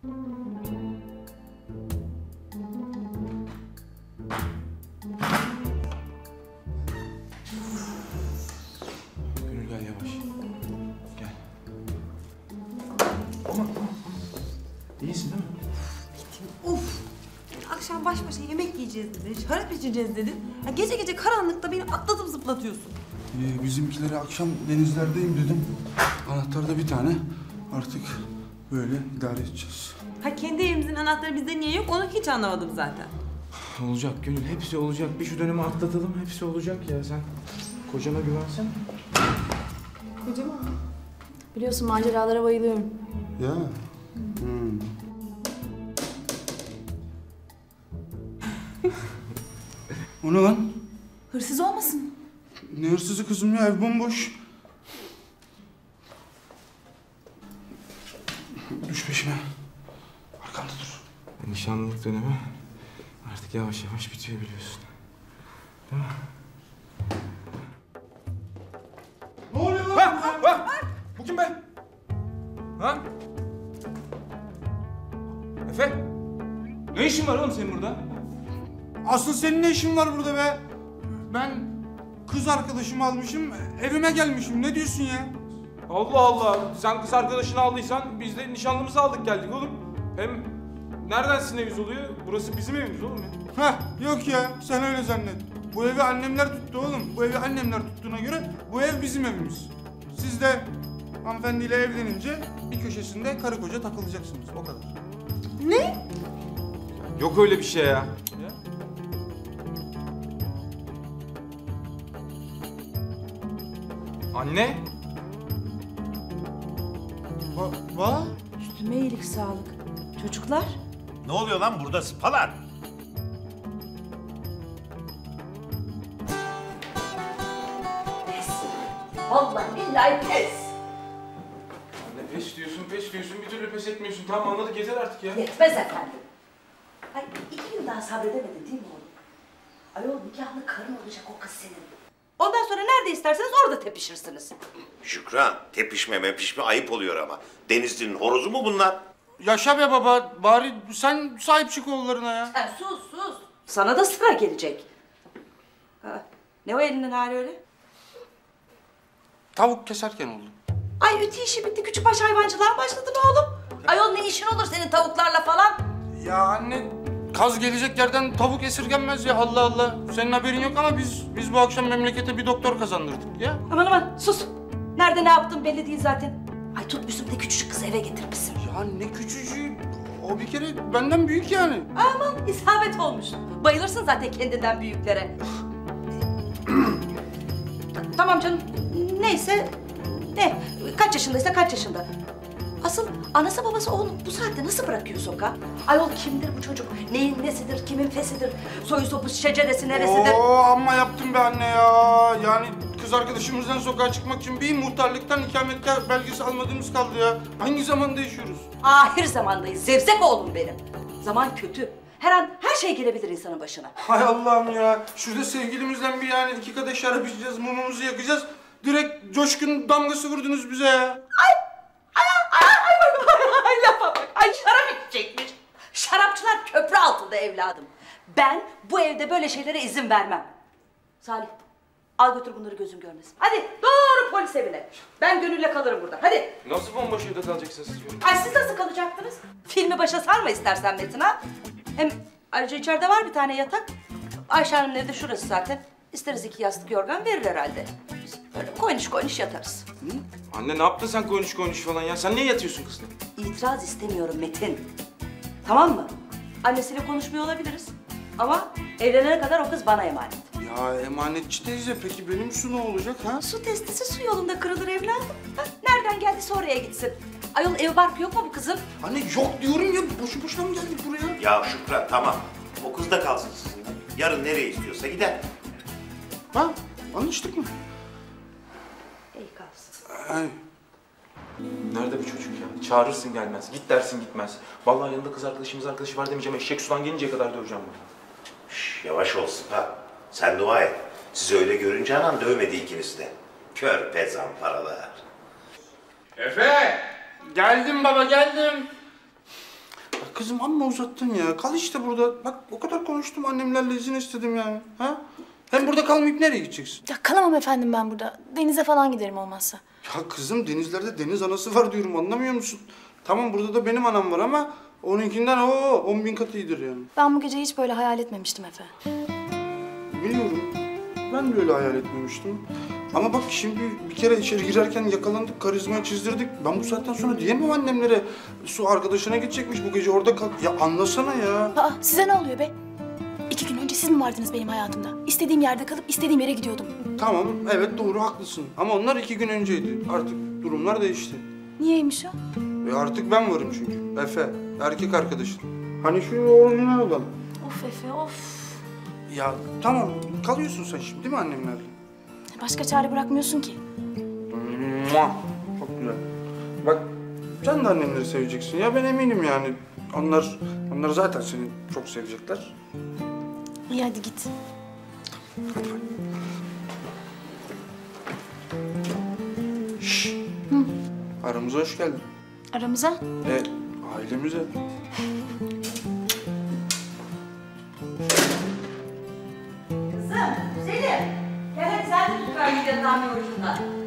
Gönül gel yavaş. Gel. Aman. İyisin değil mi? Uf! Akşam baş başa yemek yiyeceğiz dedi, şarap içeceğiz dedi. Ha, gece gece karanlıkta beni atlatıp zıplatıyorsun. Bizimkilere akşam denizlerdeyim dedim. Anahtar da bir tane. Artık böyle idare edeceğiz. Ha, kendi evimizin anahtarı bizde niye yok onu hiç anlamadım zaten. Olacak Gönül, hepsi olacak. Bir şu dönemi atlatalım, hepsi olacak ya. Sen kocana güvensene. Kocama mı? Biliyorsun maceralara bayılıyorum. Ya. O ne lan? Hırsız olmasın? Ne hırsızı kızım ya, ev bomboş. Düş peşime. Arkamda dur. Nişanlılık dönemi artık yavaş yavaş bitiyor biliyorsun. Değil mi? Ne oluyor lan? Bak! Bu kim be? Ha? Efe? Ne işin var oğlum senin burada? Asıl senin ne işin var burada be? Ben kız arkadaşımı almışım, evime gelmişim. Ne diyorsun ya? Allah Allah! Sen kız arkadaşını aldıysan biz de nişanlımızı aldık geldik oğlum. Hem nereden sizin eviniz oluyor? Burası bizim evimiz oğlum ya. Heh, yok ya, sen öyle zannet. Bu evi annemler tuttu oğlum. Bu evi annemler tuttuğuna göre bu ev bizim evimiz. Siz de hanımefendiyle evlenince bir köşesinde karı koca takılacaksınız, o kadar. Ne? Yok öyle bir şey ya. Anne? Va? Üstüme iyilik sağlık. Çocuklar? Ne oluyor lan burada sıpalar? Pes. Vallahi billahi pes. Anne pes diyorsun, bir türlü pes etmiyorsun. Tamam anladık, yeter artık ya. Yetmez efendim. Ay 2 yıl daha sabredemedin değil mi oğlum? Ayol nikahlı karın olacak o kız senin. Ondan sonra nerede isterseniz orada tepişirsiniz. Şükran, tepişme mepişme ayıp oluyor ama. Denizli'nin horozu mu bunlar? Yaşa be baba, bari sen sahip çık oğullarına ya. Sen sus. Sana da sıra gelecek. Ha, ne o elinin hali öyle? Tavuk keserken oldu. Ay öte işi bitti, küçükbaş hayvancılığa başladın oğlum. Ayol ne işin olur senin tavuklarla falan? Ya anne, kaz gelecek yerden tavuk esirgenmez ya, Allah Allah. Senin haberin yok ama biz bu akşam memlekete bir doktor kazandırdık ya. Aman sus. Nerede ne yaptın belli değil zaten. Ay tutmuşsun bir de küçücük kızı eve getirmişsin. Ya ne küçücüğü, o bir kere benden büyük yani. Aman isabet olmuş. Bayılırsın zaten kendinden büyüklere. Tamam canım. Neyse. Ne? Kaç yaşındaysa kaç yaşında. Asıl anası babası oğlum bu saatte nasıl bırakıyor sokağa? Ayol kimdir bu çocuk? Neyin nesidir? Kimin fesidir? Soyu sopu şeceresi neresidir? Oo amma yaptım be anne ya. Yani kız arkadaşımızdan sokağa çıkmak için bir muhtarlıktan ikametgah belgesi almadığımız kaldı ya. Hangi zamanda yaşıyoruz? Ahir zamandayız. Zevzek oğlum benim. Zaman kötü. Her an her şey gelebilir insanın başına. Hay Allah'ım ya. Şurada sevgilimizden bir yani 2 kadeh şarap içeceğiz, mumumuzu yakacağız. Direkt coşkun damgası vurdunuz bize ya. Ay lafa bak. Ay şarap içecekmiş. Şarapçılar köprü altında evladım. Ben bu evde böyle şeylere izin vermem. Salih al götür bunları gözüm görmesin. Hadi doğru polis evine. Ben Gönül'le kalırım burada. Hadi. Nasıl bomboş evde kalacaksınız siz? Ay siz nasıl kalacaktınız? Filmi başa sarma istersen Metin ha. Hem ayrıca içeride var bir tane yatak. Ayşe Hanım'ın evi de şurası zaten. İsteriz 2 yastık yorgan verir herhalde. Biz böyle koynuş yatarız. Anne ne yaptın sen koynuş falan ya? Sen niye yatıyorsun kızla? İtiraz istemiyorum Metin. Tamam mı? Annesiyle konuşmuyor olabiliriz. Ama evlenene kadar o kız bana emanet. Ya emanetçi teyze, peki benim su ne olacak ha? Su testisi su yolunda kırılır evladım. Ha, nereden geldiyse oraya gitsin. Ayol ev barkı yok mu bu kızın? Anne yok diyorum ya, boşu boşuna mı geldik buraya? Ya Şükran tamam. O kız da kalsın sizinle. Yarın nereye istiyorsa gider. Ha? Anlaştık mı? İyi kalsın. Ay. Nerede bu çocuk ya? Çağırırsın gelmez, git dersin gitmez. Vallahi yanında kız arkadaşı var demeyeceğim. Eşek sudan gelinceye kadar döveceğim bunu. Şş, yavaş ol Sıpa. Sen dua et. Sizi öyle görünce anan dövmedi ikiniz de. Kör paralar. Efe! Geldim baba, geldim. Kızım amma uzattın ya. Kal işte burada. Bak o kadar konuştum, annemlerle izin istedim yani. Ha? Hem burada kalmayıp nereye gideceksin? Ya kalamam efendim ben burada. Denize falan giderim olmazsa. Ya kızım, denizlerde deniz anası var diyorum, anlamıyor musun? Tamam, burada da benim anam var ama onunkinden 10.000 kat iyidir yani. Ben bu gece hiç böyle hayal etmemiştim Efe. Biliyorum. Ben de öyle hayal etmemiştim. Ama bak şimdi bir kere içeri girerken yakalandık, karizmayı çizdirdik. Ben bu saatten sonra diyemem annemlere. Su arkadaşına gidecekmiş, bu gece orada kal. Ya anlasana ya. Aa size ne oluyor be? 2 gün önce siz mi vardınız benim hayatımda? İstediğim yerde kalıp istediğim yere gidiyordum. Tamam, evet doğru, haklısın. Ama onlar 2 gün önceydi. Artık durumlar değişti. Niyeymiş o? Artık ben varım çünkü. Efe, erkek arkadaşın. Hani şu orijinal olan. Of Efe of. Ya tamam, kalıyorsun sen şimdi değil mi annemlerle? Başka çare bırakmıyorsun ki. Mua! Çok güzel. Bak, sen de annemleri seveceksin ya, ben eminim yani. Onlar zaten seni çok sevecekler. İyi hadi git. Hadi bak. Şşş. Aramıza hoş geldin. Aramıza. Ailemize. Kızım, Selim. Gel hadi sen de tut ver midyenin ucundan.